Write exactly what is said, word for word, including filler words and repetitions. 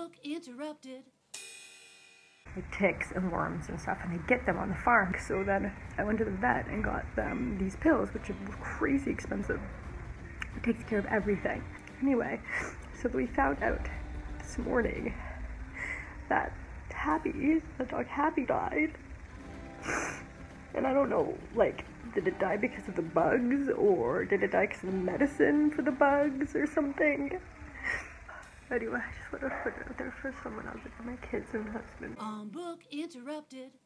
book interrupted. Like ticks and worms and stuff, and they get them on the farm. So then I went to the vet and got them these pills, which are crazy expensive. It takes care of everything. Anyway, so we found out this morning that Happy, the dog Happy, died. And I don't know, like, did it die because of the bugs, or did it die because of the medicine for the bugs or something? Anyway, I just wanted to put it out there for someone else, like my kids and husband. On book interrupted.